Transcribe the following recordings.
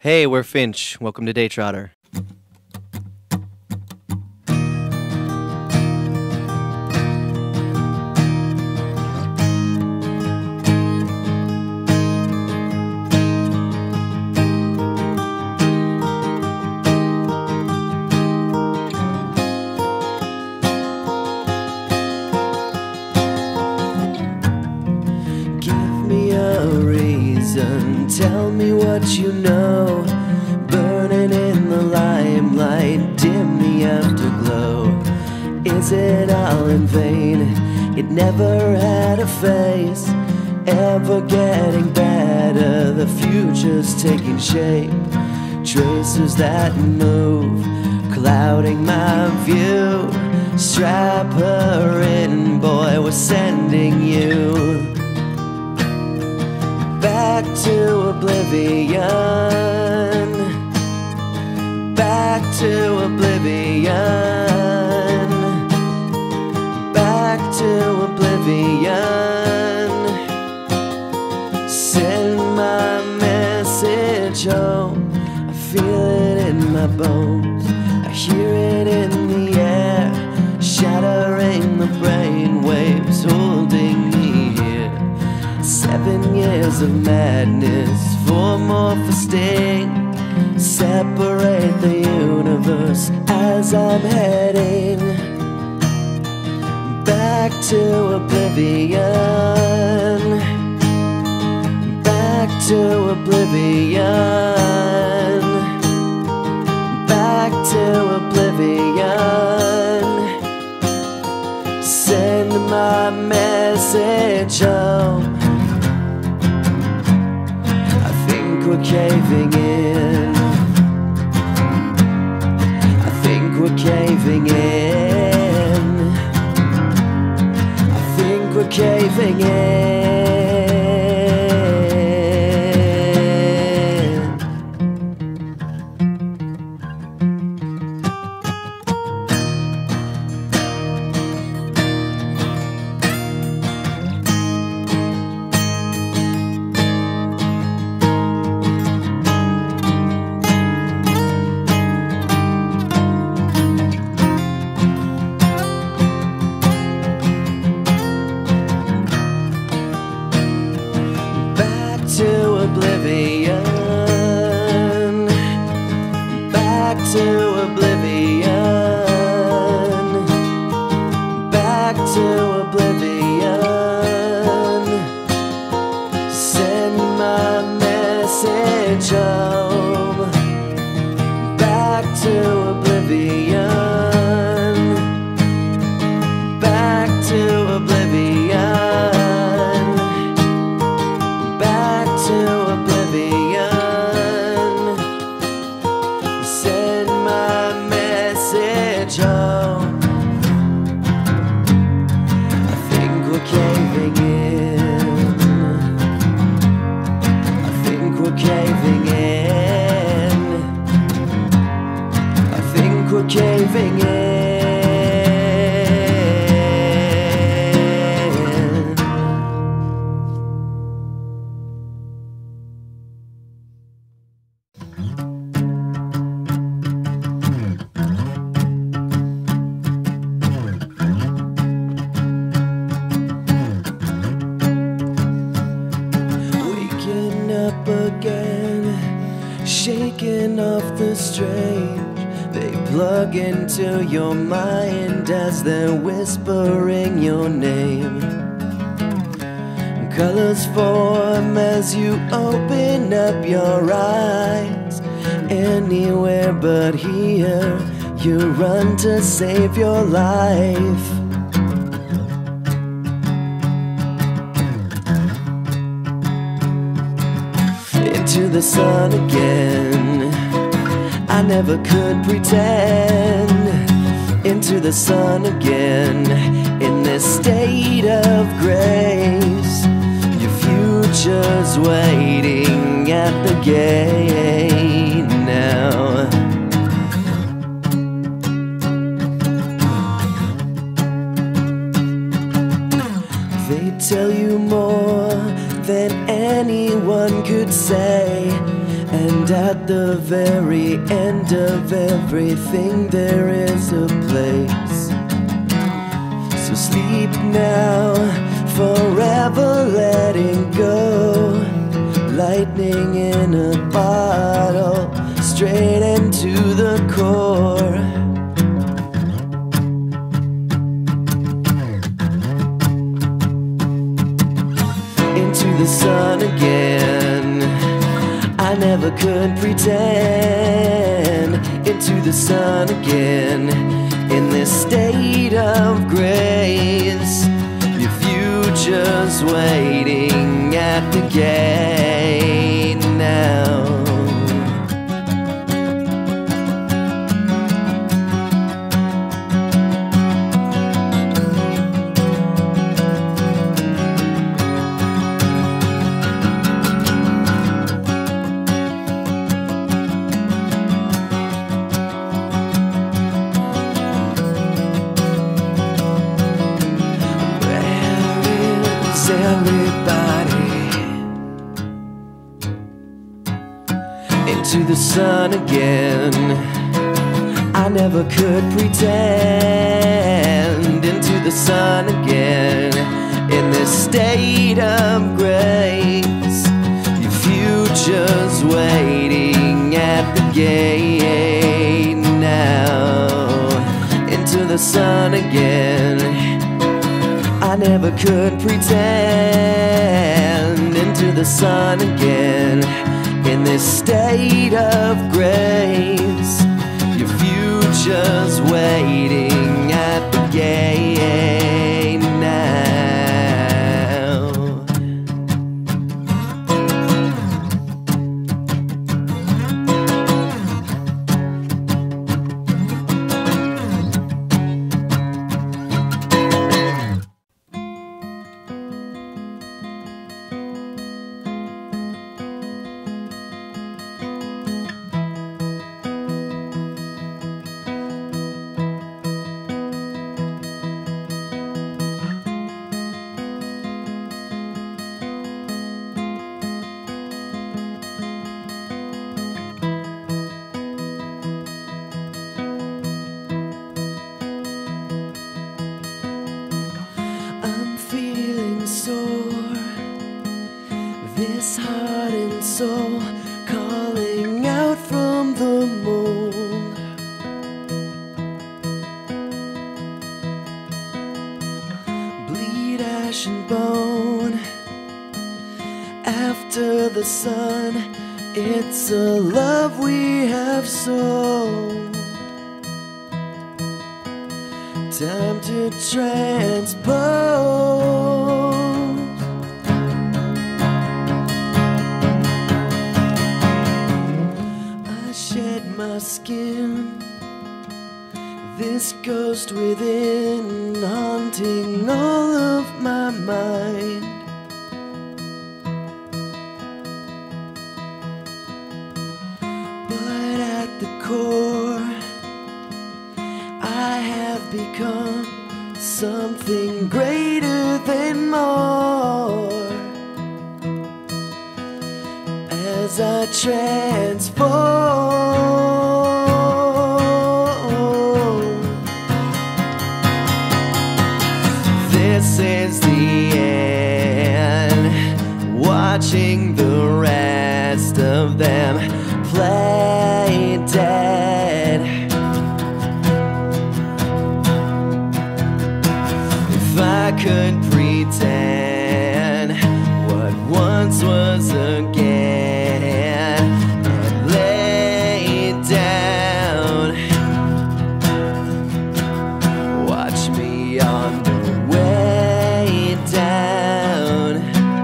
Hey, we're Finch. Welcome to Daytrotter. Tell me what you know. Burning in the limelight, dim the afterglow. Is it all in vain? It never had a face. Ever getting better, the future's taking shape. Tracers that move, clouding my view. Strap her in, boy, we're sending you back to oblivion, back to oblivion, back to oblivion. Send my message home. I feel it in my bones, I hear it in the air, shattering the brain waves, holding me here. 7 years of madness, 4 more for sting. Separate the universe as I'm heading back to oblivion, back to oblivion, back to oblivion. Send my message home. We're caving in, I think we're caving in, I think we're caving in. To oblivion, back to oblivion, back to oblivion. Send my message home, back to oblivion, back to oblivion. Send my message home. I think we're caving in, I think we're caving in, I think we're caving in. Up again, shaking off the strange. They plug into your mind as they're whispering your name. Colors form as you open up your eyes. Anywhere but here, you run to save your life. Into the sun again, I never could pretend. Into the sun again, in this state of grace. Your future's waiting at the gate now. They tell you more than anyone could say, and At the very end of everything there is a place. So sleep now, forever letting go. Lightning in a bottle, straight into the core. Into the sun again, I never could pretend. Into the sun again, in this state of grace. Your future's waiting at the gate now. Everybody into the sun again. I never could pretend. Into the sun again, in this state of grace. Your future's waiting at the gate now. Into the sun again, I never could pretend. Into the sun again, in this state of grace. Your future's waiting at the gate now. This heart and soul calling out from the moon. Bleed ash and bone. After the sun, it's a love we have sown. Time to transpose. My skin, this ghost within, haunting all of my mind. But at the core, I have become something greater than more. As I transform, this is the end. Watching the rest of them play dead. If I could pretend what once was again, and lay down, watch me on the way down.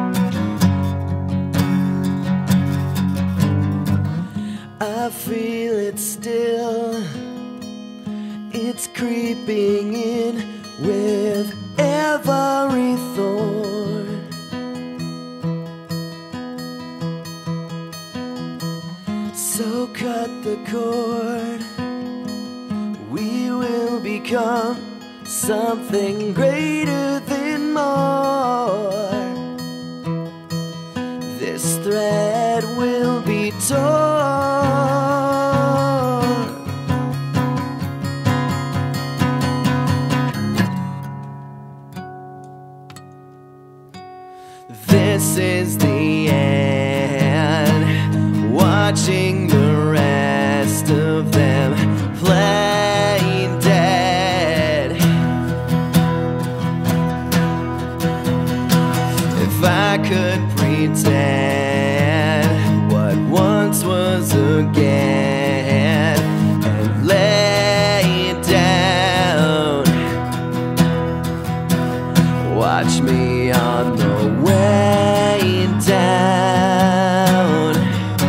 I feel it still, it's creeping in with every thorn. So cut the cord, we will become something greater than more. This thread will be torn. watching the rest of them play dead. If I could pretend what once was again and lay down, watch me on the way down.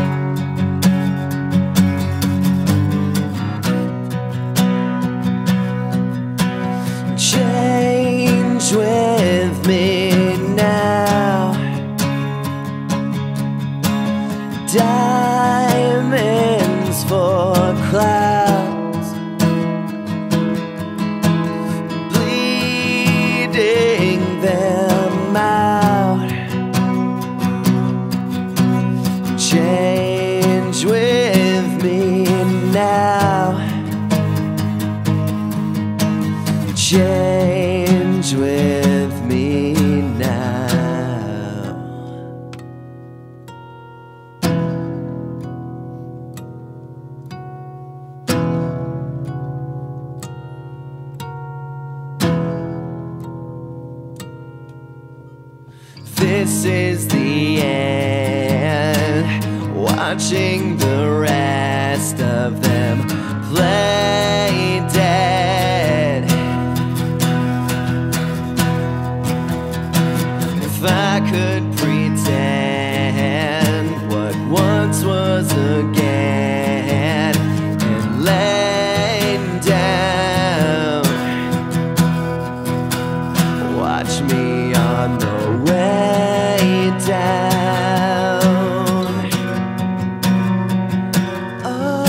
Change with me now. Diamonds for clouds, bleeding them out. Change with me now. Change with me now. This is the end, watching the rest of them play dead. If I could pretend what once was again and lay down, watch me on the way down. Oh.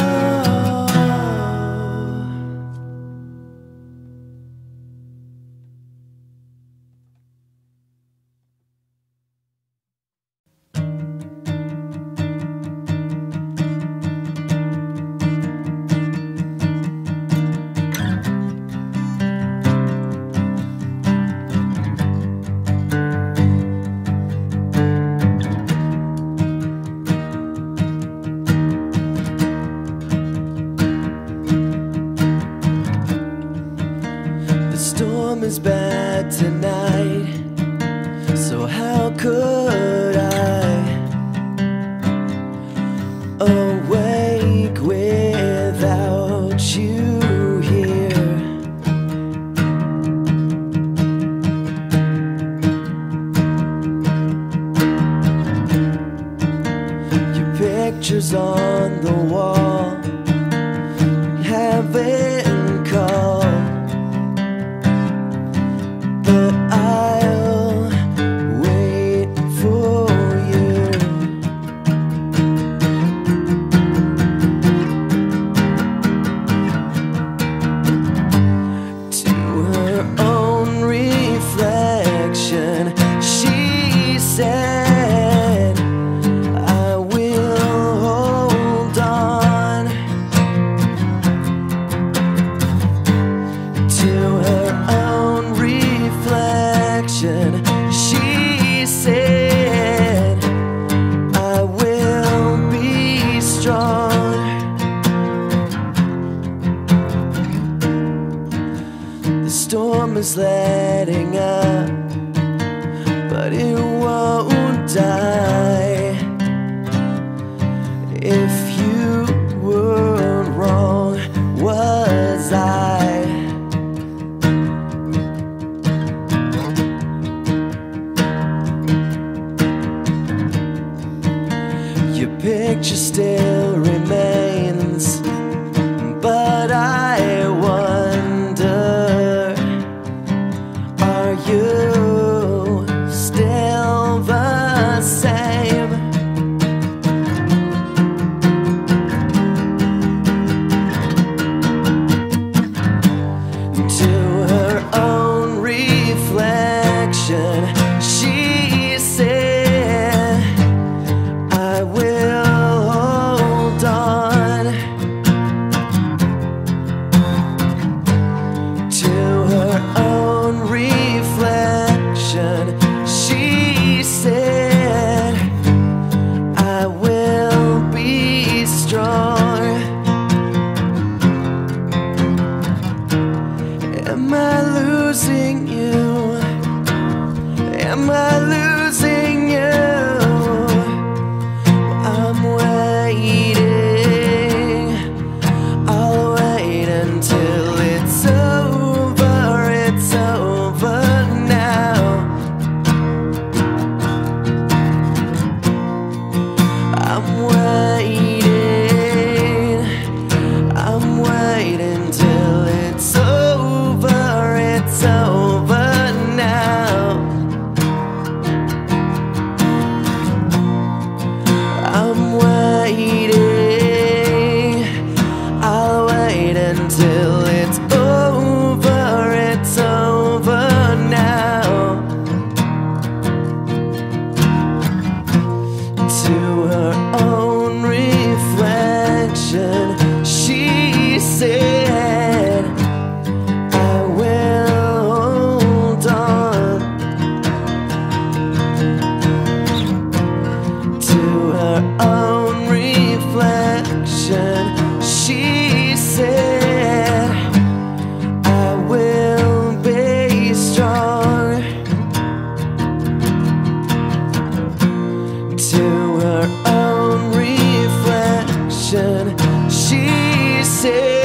The storm is bad tonight, so how could I awake without you here? Your pictures on the wall haven't called, but I'll wait for you. To her own reflection, she said, I will hold on. To her own reflection, she said, I will be strong. The storm is letting up, but it won't die. If you weren't wrong, was I? Your picture still remains, but I wonder, are you still the same? She said